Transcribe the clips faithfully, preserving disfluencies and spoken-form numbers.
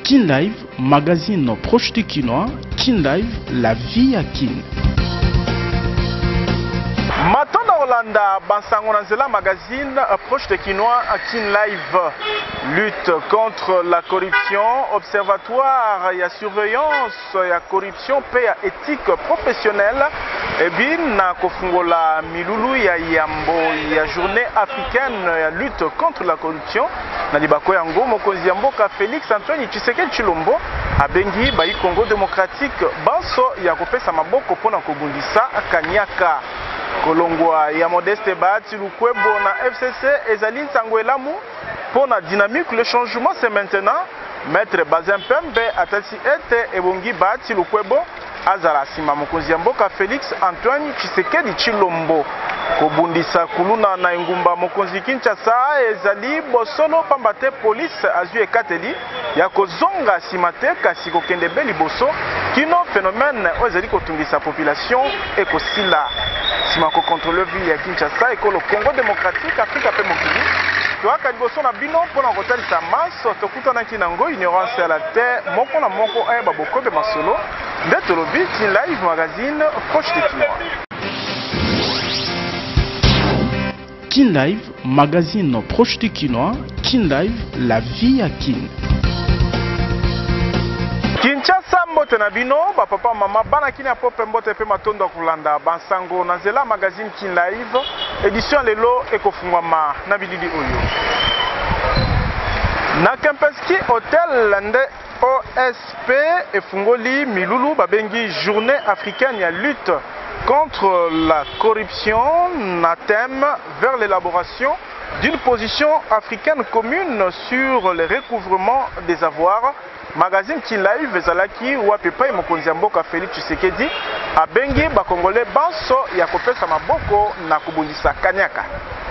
Kin Live, magazine proche du Kinois. Kin Live, la vie à Kin. Matonda Rolanda, Bansango Nanzela magazine proche de Kinois à Kin Live. Lutte contre la corruption, observatoire, il y a surveillance, il y a corruption, paix, il y a éthique professionnelle. Et bien, na kofungola milulu ya yambo, il y a journée africaine, il y a lutte contre la corruption. Na libako yango mokonzi ya mboka Félix Antoine Tshisekedi Tshilombo abengi bayi Congo démocratique banso ya kopesa maboko pona kobundisa kanyaka. Kolongwa ya Modeste Bahati Lukwebo na F C C ezali ntango elamu pona dynamique. Le changement c'est maintenant. Maître Bazin Pembe atati ete ebongi Bahati Lukwebo azala sima mokonzi ya mboka Félix Antoine Tshisekedi Tshilombo kobundisa kuluna na ngumba mokonzi Kinshasa ezali bosolo pambate police azui ekateli ya kozonga simate kasi kokende be liboso kino phénomène ezali kotungisa population ekosila sima ko contrôler ville ya Kinshasa ekolo Congo démocratique Afrika pe mokili toaka liboso na bino pona kotalisa maso tokutana kinango ignorance à la terre moko na moko ayeba bokobe masolo nde tolobi Kin Live magazine proche de Kinois. Kin Live, magazine proche du Kinois. Kin Live, la vie à Kin. Kinshasa mbote na bino ba papa mama bana kini ya pope mbote pe matondo kulanda bansango na nzela magazine Kin Live édition lelo ekofungwama na bilili oyo na Kempinski Hotel nde O S P efungoli milulu babengi journée africaine ya lutte contre la corruption na thème vers l'élaboration d'une position africaine commune sur le recouvrement des avoirs. Magazine Kin Live ezalaki wapepa mokonzi ya mboka Félix Tshisekedi abengi bakongole banso ya kopesa maboko na kubundisa kanyaka.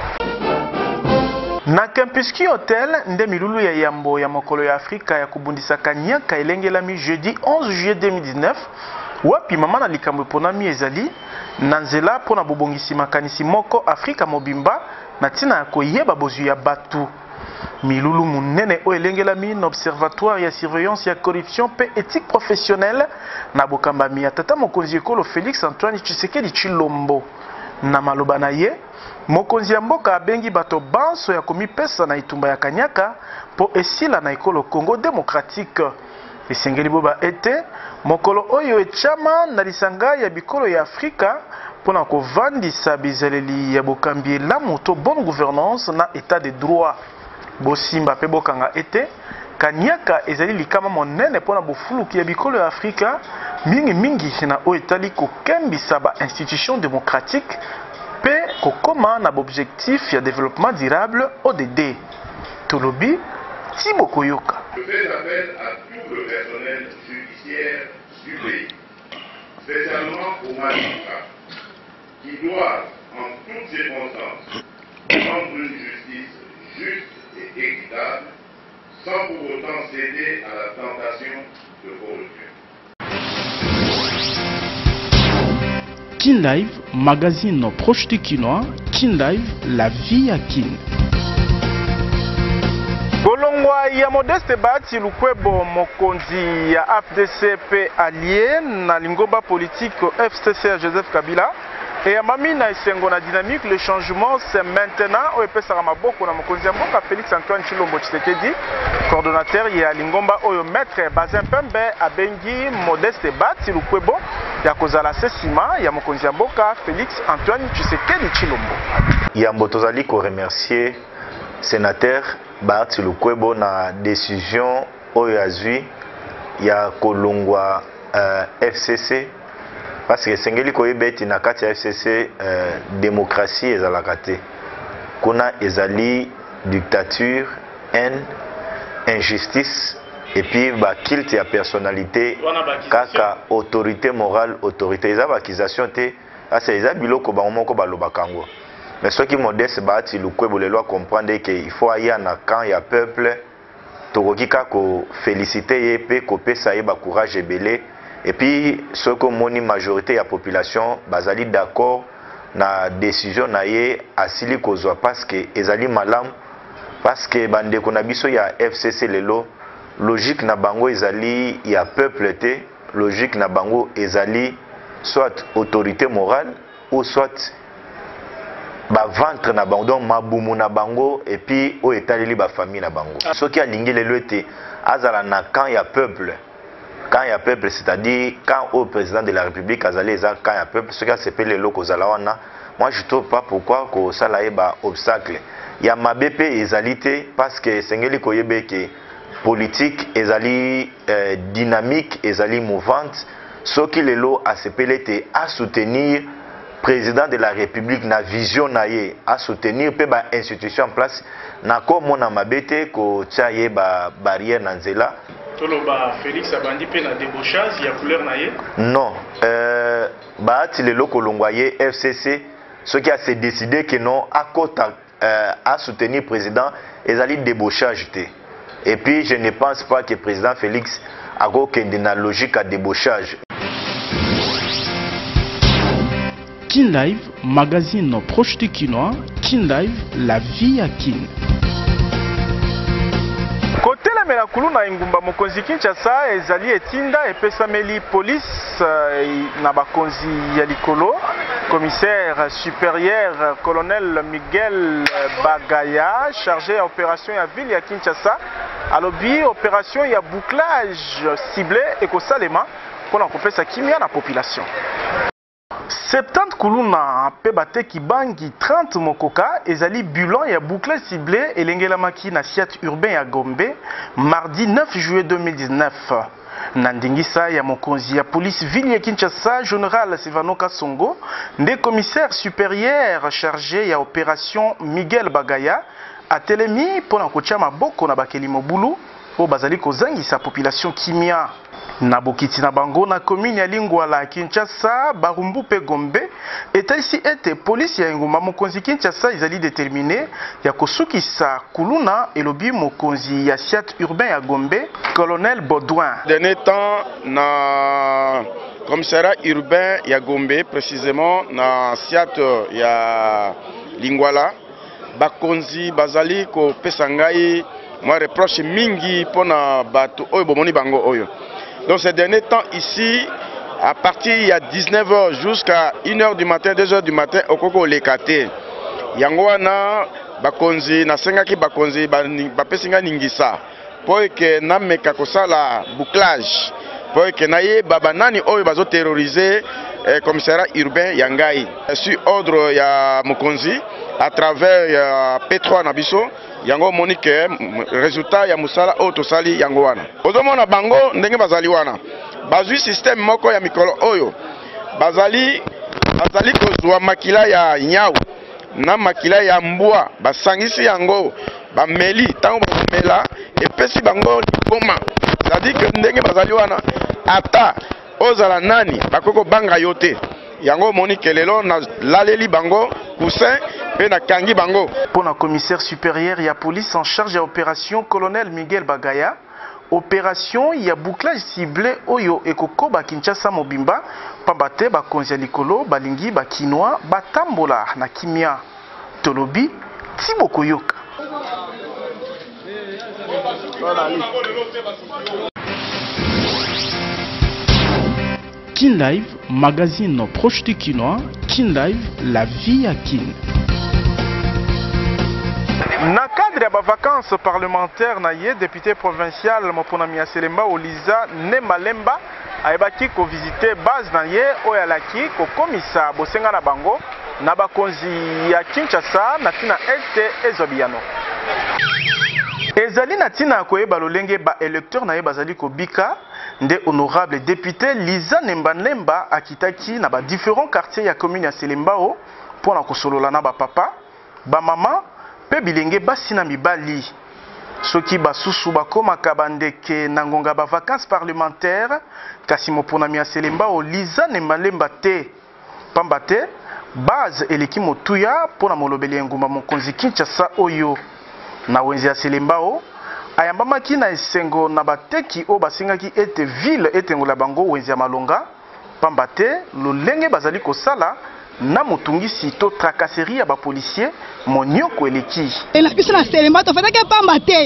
Na Kempinski Hotel nde milulu ya yambo ya mokolo ya Afrika ya kubundisa kanyaka elengelami jeudi onze juillet deux mille dix-neuf wapi mama na likambo eponami ezali na nzela pona bobongisi makanisi moko Afrika mobimba na tina ya koyeba bozwi ya batu. Milulu munene o elengelami na observatoire ya surveillance ya corruption pe éthique professionnelle na bokambami ya tata mokonzi ekolo Félix Antoine Tshisekedi Tshilombo. Na maloba na ye mokonzi ya mboka abengi bato banso ya komipesa na itumba ya kanyaka po esila na ekolo Congo démocratique. Esengeli boba ete mokolo oyo echama na lisanga ya bikolo ya Afrika pona kovandisa bizaleli ya bokambi elamu to bonne gouvernance na état de droit. Bosimba pe bokanga ete kanyaka ezali likama monene pona bofuluki ya bikolo ya Afrika mingi mingi na o etali kokembisa ba institution démocratique pe kokoma na objectif ya développement durable O D D. Tolobi Thibaut Koyoka. Je fais appel à tout le personnel judiciaire du pays, spécialement aux magistrats, qui doivent en toutes circonstances rendre une justice juste et équitable, sans pour autant céder à la tentation de corruption. Kin Live, magazine proche du Kinois. Kin Live, la vie à Kin. Kolongwa ya Modeste Bahati Lukwebo mokonzi ya A F D C P allié na lingomba politique F C C Joseph Kabila. Et à mami na esengo na dynamique, le changement c'est maintenant au epesa maboko na mokonzi ya mboka Félix Antoine Tshilombo Tshisekedi, coordonnateur ya lingomba oyo maître Bazin Pembe abengi Modeste Bahati Lukwebo ya kozala sesima ya mokonzi ya mboka Félix Antoine Tshisekedi Tshilombo. Yambo tozali ko remercier sénateur Bahati Lukwebo na décision oyo azwi ya kolongwa uh, F C C. Parce que sengeli koyeba eti na kati ya F C C euh, démocratie ezalaka te. Kuna ezali dictature, haine, injustice et puis ba culte ya personnalité kaka autorité morale, autorité eza ba accusation te asa eza biloko ba moko ba lobakango. Mais ce qui Modeste Bahati Lukwebo le loi comprendre que il faut aya na camp ya peuple tokoki ka ko féliciter ye pe ko pesa ye ba courage ebele. Et puis, ce que moni majorité de la population bazali d'accord na décision na ye asili kozwa parce que ezali malam parce que bande konabiso ya F C C lelo logique na bango ezali ya peuple te, logique na bango ezali soit autorité morale ou soit ba ventre na bango, donc mabumu na bango et puis o etaleli ba famille na bango. Ce qui a lingi le lote azala na quand il y a peuple. Quand il y a peuple, c'est-à-dire quand au président de la République azali eza quand il y a peuple, ce qui a s'appelle le loko zalawana. Moi je trouve pas pourquoi que ça là ba obstacle. Il y a ma B P ezalité parce que sengeli koyebe que politique ezali euh, dynamique, ezali mouvante. Ce qui le lo a s'appelé à soutenir président de la République na vision na ye, à soutenir pe ba institution en place na ko mona mabete ko tsaye ba barrière na nzela. Toloba Félix abandi pe na débauchage ya couleur na ye. Non, euh ba ti le loko longwaye F C C ce qui a se décidé que non à côté euh, à soutenir président ezali débauchage té. Et puis je ne pense pas que président Félix a aucune logique à débauchage. Kin Live, magazine proche du Kinois. Kin Live, la vie à Kin. Côté la melakulu na ingumba mokonzi Kinshasa ezali etinda epesameli police na bakonzi ya likolo. Commissaire supérieur colonel Miguel Bagaya chargé à opération ya ville ya Kinshasa alobi opération ya bouclage ciblé et kosalema pour kopesa kimia na population. soixante-dix kuluna pe bateki bangi trente mokoka ezali bilan ya bouclage ciblé elengelamaki na siat urbain ya Gombe mardi neuf juillet deux mille dix-neuf. Nandingisa ya mokonzi ya police ville ya Kinshasa général Sivanoka Songo nde commissaire supérieur chargé ya opération Miguel Bagaya atelemi pona kotia maboko na bakeli mobulu po bazali kozangisa population kimia. Na bokiti na bango na commune ya Lingwala Kinshasa Barumbu pe Gombe eta ici ete police ya ngumba mokonzi Kinshasa izali déterminé ya kosukisa kuluna elobi mokonzi ya siat urbain ya Gombe colonel Baudouin. Dernier temps na commissariat urbain ya Gombe précisément na siat ya Lingwala bakonzi bazali ko pesangai moi reproche mingi pona bato oyo bomoni bango oyo. Donc ces derniers temps ici, à partir il y a dix-neuf heures jusqu'à une heure du matin, deux heures du matin, au Koko Lekate. Yangoana, Bakonzi, Nasengaki Bakonzi, Bapesinga Ningisa. Pour que Nameka Kosala bouclage. Pour que Naye Babanani Oyo Bazo terroriser le commissariat urbain Yangai. Sur ordre ya Mokonzi, à travers P trois Nabiso. Yango monique résultat ya musala auto sali yango wana ozomona bango ndenge bazali wana bazui système moko ya mikolo oyo bazali bazali kozwa makila ya nyau na makila ya mbwa basangisi yango bameli tango bamela epesi bango liboma c'est-à-dire que ndenge bazali wana ata ozala nani bakoko banga yote yango monique lelo na laleli bango coussin pe na kangi bango. Pour le commissaire supérieur ya police en charge de l'opération colonel Miguel Bagaya opération ya bouclage ciblé oyo ekoko ba Kinshasa mobimba pambate ba konzi likolo balingi ba kinois batambola na kimia tolobi tiboko yoka. Kin Live, magazine proche du Kinois. Kin Live, la vie à Kin. Na cadre ya vacances parlementaires na ye député provincial Moponami ya Selemba Oliza Nemalemba ayebaki ko visiter base na ye oyalaki ko komisa bosenga na bango na bakonzi ya Kinshasa na tina este ezobiano. Ezali na tina koyeba lolenge ba électeur na ye bazali ko bika nde honorable député Liza Nembalemba akitaki na ba différents quartiers ya commune ya Selembao pona kosolola na ba papa ba mama pe bilenge basi na mibali soki basusu bakomaka bandeke na ngonga ba vacances parlementaires kasi moponami ya Selembao Liza Nembalemba te pamba te base eleki motuya pona molobeli ngumba mokonzi Kinshasa oyo na wenzi ya Selembao ayambamaki na esengo na bateki o basingaki ete ville etengola bango wenzi ya Malonga pamba te lolenge bazali kosala na mutungisi to tracasserie ya ba policier monioko eleki ela biso na Selembao to fataka pamba te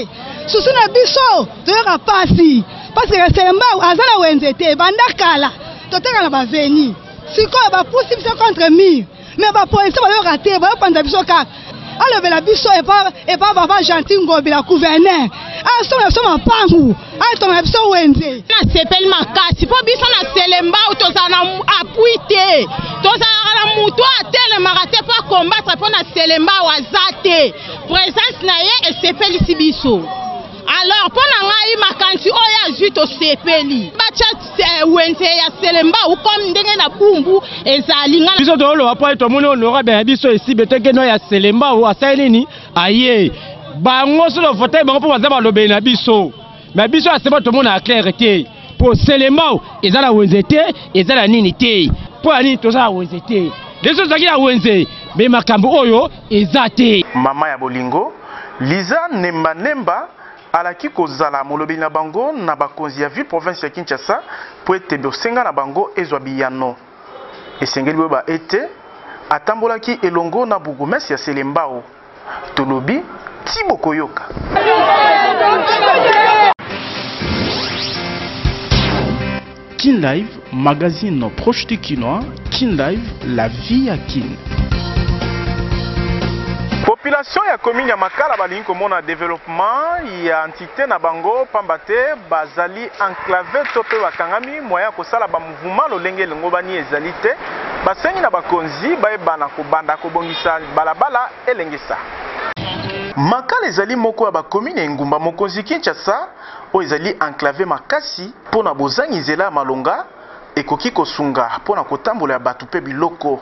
susu na biso toyoka pasi parce que Selemba azala wenzete bandakala toteka na baveni sikoyo bapusi biso contre mur mais bapolisi bayoka te bayopanza biso kaka alobela biso epa baba gentil ngobi la gouverneur asomela biso mapangu atonga biso wenze nasepeli makasi mpo biso na Selemba tozala na appui te tozalaka na mutu atelemaka te mpo akombatra mpo na Selemba aza te présence na ye esepelisi biso. Alors pour ngai makanti oyo azwi tosepeli bacha wenze ya Selemba ukom ndenge na bumbu ezali ngala biso tolo apo to moni onora be biso esi beteke no ya Selemba o asali ni aye bango solo vote bango po bazaba lobe na biso mais biso aseba to mona clarté pour Selemba ezala wenze te ezala nini te po ani to za wenze te leso zaki ya wenze be makambo oyo ezate mama ya bolingo Liza Nemba Nemba alaki kozala molobi na bango na bakonzi ya ville province ya Kinshasa po ete bosenga na bango ezwa biyano esengeli boba ete atambolaki elongo na bourgmestre ya Selembao tolobi Thibaut Koyoka. Kin Live, magazine proche du Kinois. Kin Live, la vie à Kin. Population ya commune ya Makala balingi komona développement ya entité na bango pambate bazali enclavé to pe bakangami moya kosala ba mouvement lolenge lengo bani ezali te basengi na bakonzi bayebana kobanda kobongisa balabala elengesa. Makala ezali moko ya ba commune ya Ngumba mokonzi Kinshasa o ezali enclavé makasi pona bozangi nzela malonga ekoki kosunga pona kotambola ya batu pe biloko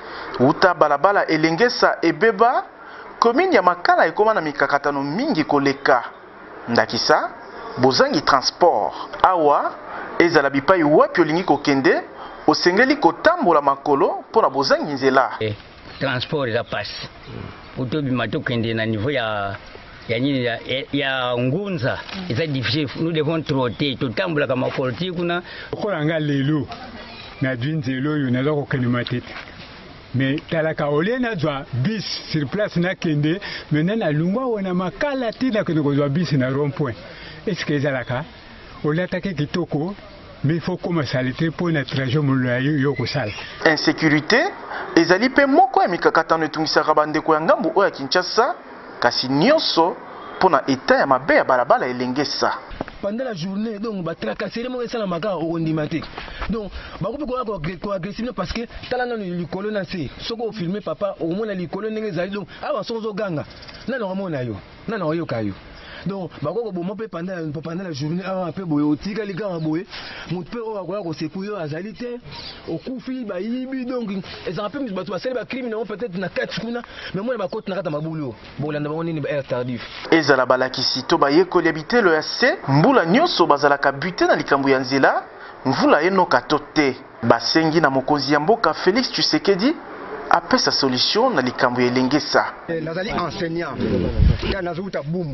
uta balabala elengesa ebeba. Commune ya Makala ekoma na mikakatano mingi koleka ndakisa bozangi transport awa ezala bipai wapi olingi kokende osengeli kotambola makolo pona bozangi nzela eh, transport eza passe utobi matokende na niveau ya ya nini ya, ya ngunza eza difficile nous devons trotter totambola kama makolo ti kuna kolanga lelo na dwinzelo yo na loko kenema tete. Mais talaka olena zwa bis sur place na kende maintenant na lungwa wana Makala tina que nous bis na rond point est-ce que ezalaka olatake kitoko mais il faut commencer à l'été pour notre trajet mulayo yoko sala insécurité ezali pe moko ya mikakatano etungisaka bandeko ya ngambu oya Kinshasa kasi nyonso pona eta ya mabe ya balabala elengesa. Pendant la journée, donc, bah, tracasser les ça la maga au Ondimate. Donc, bah, on peut quoi agressivement parce que t'as là le colonne c'est ce qu'on filmé papa au moins les colonnes les aïe donc avant son ganga. Non non mon aïe. Non non yo kayo. Donc, bah, on peut pendant pendant la journée un peu boy au tigre les gars boy. Mon père au avoir au sécouille à Zalité au Koufi bah ibi donc et ça rappelle bah tu vas c'est le crime non peut-être na quatre kuna mais moi ma côte na kata maboulio. Bon là on est air tardif. Ezala balakisi to baye ko habiter le A C mbula nyonso bazalaka buté na likambo ya nzela mvula enoka tote basengi na mokonzi ya mboka Félix Tshisekedi apesa solution na likambo elengesa. Nazali enseignant kana zuta boum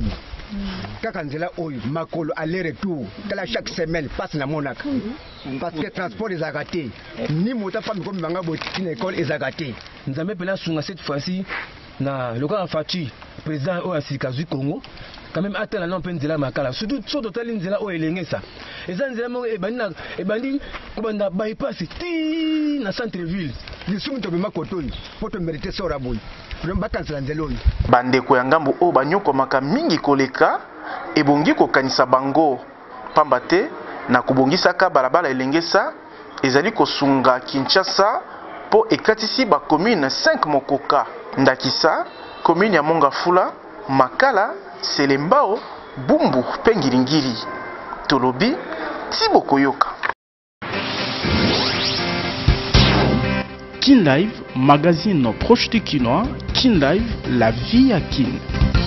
kaka nzela oyo makolo aller retour kala chaque semaine passe na monaka parce que transport est agaté ni mota femme comme banga boti na école est agaté nzambe pela sunga cette fois-ci na loka Fati président o asikazu Congo quand même atteindre non penzela Makala surtout sur total nzela o elengesa eza nzela mo ebandi na ebandi kobanda bypass ti na centre ville lisumu to bima kotoni poto mériter sora boy bandeko ya ngambo o banyoko maka mingi koleka ebongi kokanisa bango pamba te na kubongisaka balabala elengesa ezali kosunga Kinshasa po ekatisi ba commune cinq mokoka ndakisa commune ya Mongafula Makala Selembao Bumbu Pengiringiri tolobi Thibaut Koyoka. Kin Live, magazine proche du Kinois. Kin Live, la vie à Kin.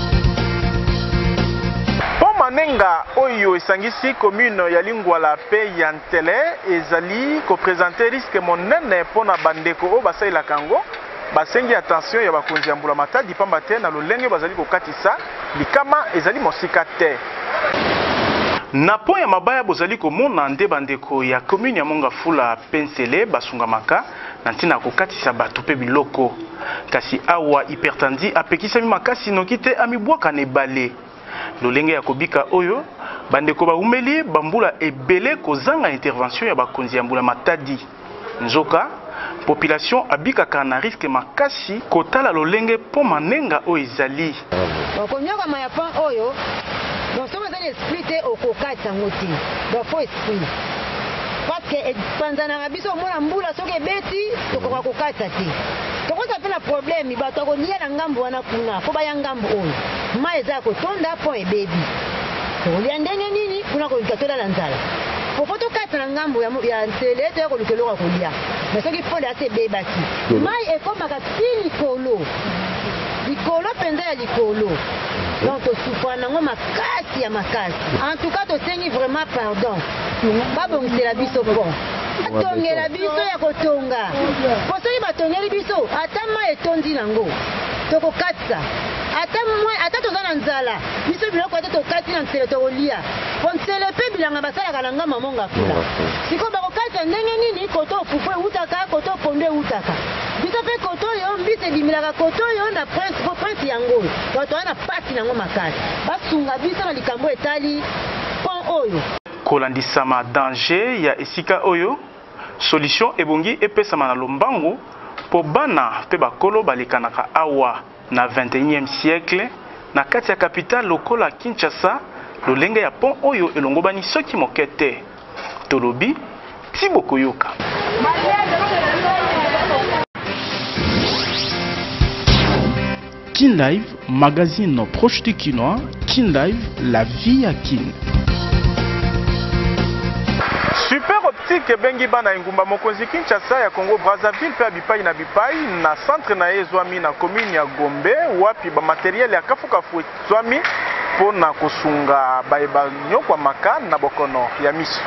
Pomanenga oyo esangisi commune ya Lingwala pe ya Ntele ezali ko présenter risque monene pona bandeko o basaila kango basengi attention ya bakonzi ya mbula matadi pamba te na lolenge bazali ko katisa likama ezali mosika te. Na po ya mabaya bozali komona nde bandeko ya commune ya Mongafula Pensele basungamaka na ntina kokatisa bato pe biloko kasi awa hypertandi apekisami makasi noki te amibwaka na ebale lolenge ya kobika oyo bandeko baumeli bambula ebele kozanga intervention ya bakonzi ya mbula Matadi nzoka population abikaka na risque makasi kotala lolenge po manenga oyo ezali okonyoka mayapa oyo donc soki eza l'esprit te okokatisa yango te donc fo esprit parce que panzanaka biso omona mbula soki ebeti tokoka kokatisa te tokoza mpe na problème bato akolia na ngambo wana kuna po baya ngambo oyo mai eza ya kotonda mpo ebebi tokolia ndenge nini kuna kolika tolala nzala popo tokatisa na ngambo ya nsele toya koluka eloko ya kolia mais soki pole ase ebebaki mai ekomaka ti likolo likolo mpenza ya likolo donc tosufra nango makasi ya makasi en tout cas tosengi vraiment pardon babongisela biso bon atongela biso ya kotonga po soki batongeli biso ata mai etondi nango tokokatisa ata toza na nzala biso biloko ata tokati na nsele tokolia po nsele mpe bilanga basalaka na ngamba monga kula sikoyo bakokatisa ndenge nini koto ofufu eutaka koto opondo eutaka biso mpe koto oyo mbisi ebimelaka koto oyo na prince po prince yango bato wana pasi nango makasi basunga biso na likambo etali pont oyo kolandisama danger ya esika oyo solution ebongi epesama na lombangu po bana mpe bakolo balekanaka awa na vingt et unième siècle na kati ya capitale lokola Kinshasa lolenge ya pont oyo elongobani soki moke te tolobi ti bokoyoka Kin Live, magazine proche du Kinois. Kin Live, la vie à Kin. Super optique bengi bana ingumba mokonzi Kinshasa ya Congo Brazzaville pe bipai na bipai na centre na ezwami na commune ya Gombe wapi ba matériel ya kafukafu ezwami pona kosunga baeba nyokwa maka na bokono ya miso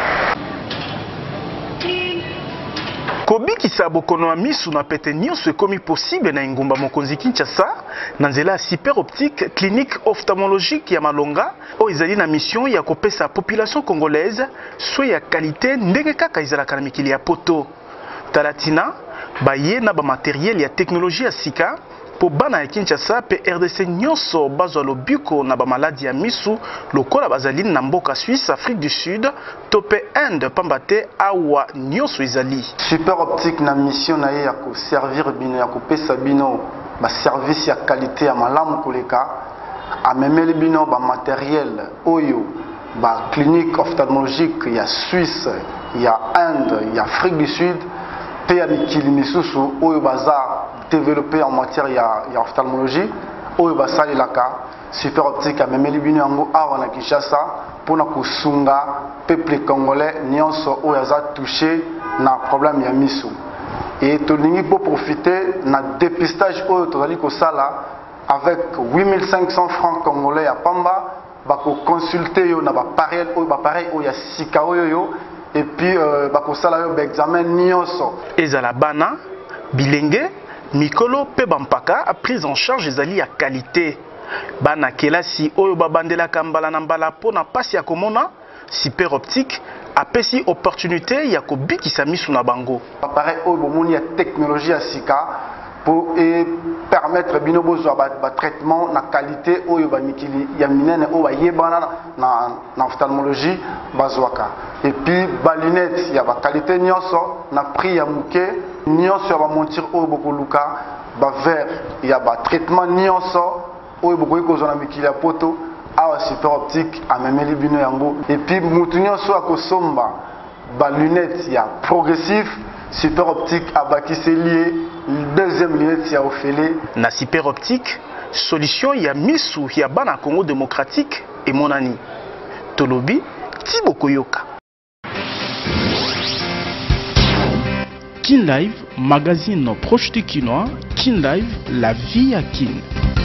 kobikisa bokono ya misu na pete nyonso ekomi possible na ingumba mokonzi Kinshasa na nzela super optique clinique ophtalmologique ya Malonga oyo ezali na mission ya kopesa population congolaise soin ya qualité ndenge kaka ezalaka na mikili ya poto talatina baye na ba matériel ya technologie ya sika po bana ya Kinshasa pe R D C nyonso bazwa lobiko na ba maladie ya misu lokola bazali na mboka Suisse, Afrique du Sud, tope Inde pambate awa nyonso ezali. Super optique na mission na ye ya ko servir bino ya kopesa bino ba service ya qualité ya malamu koleka amemeli bino ba matériel oyo ba clinique ophtalmologique ya Suisse, ya Inde, ya Afrique du Sud pe ya mikili misusu oyo baza développé en matière ya, ya ophtalmologie oyo basali laka super optique a memeli bino yango awa na Kinshasa pona kusunga peuple congolais nyonso oyo aza touché na problème ya misu et tolingi pour profiter na dépistage oyo tozali kosala avec huit mille cinq cents francs congolais ya pamba bako consulter yo na ba pareil oyo ba pareil oyo ya sika oyo yo et puis euh, bako sala yo ba examen nyonso ezala bana bilenge mikolo pe bampaka a prise en charge ezali ya qualité bana kelasi oyo babandelaka mbala na mbala pona pasi ya komona super optique apesi opportunité ya kobikisa misu na bango appareil oyo bomoni ya technologie ya sika pour et permettre bino bozwa ba, ba traitement na qualité oyo ba mikili ya minene oyo bayebana na na ophtalmologie bazwaka et puis ba lunette ya ba qualité nyonso na prix ya muke nyonso ya ba monture oyo bokoluka ba verre ya ba traitement nyonso oyo bokoki kozwa na mikili ya poto awa super optique amemeli bino yango et puis mutu nyonso akosomba ba lunette ya progressif super optique abakiseli deuxième lunette ya ofele na super optique solution ya misu ya bana Congo démocratique et monani tolobi tibo koyoka. Kin Live, magazine proche du Kinois. Kin Live, la vie à Kin.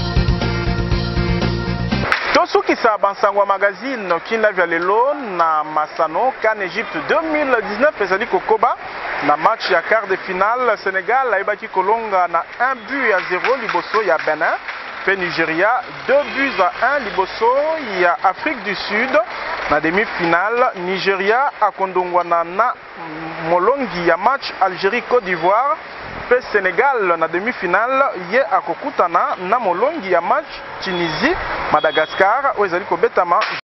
tosukisa bansango magazine Kin Live ya lelo na Masano CAN Egypte deux mille dix-neuf ezali kokoba na match ya quart de finale Sénégal ayebaki kolonga na un but à zéro liboso ya Benin pe Nigeria deux buts à un liboso ya Afrique du Sud na demi-finale Nigeria akondongwana na molongi ya match Algérie Côte d'Ivoire pe Sénégal na demi-finale ye akokutana na molongi ya match Tunisie Madagascar oyo ezali kobetama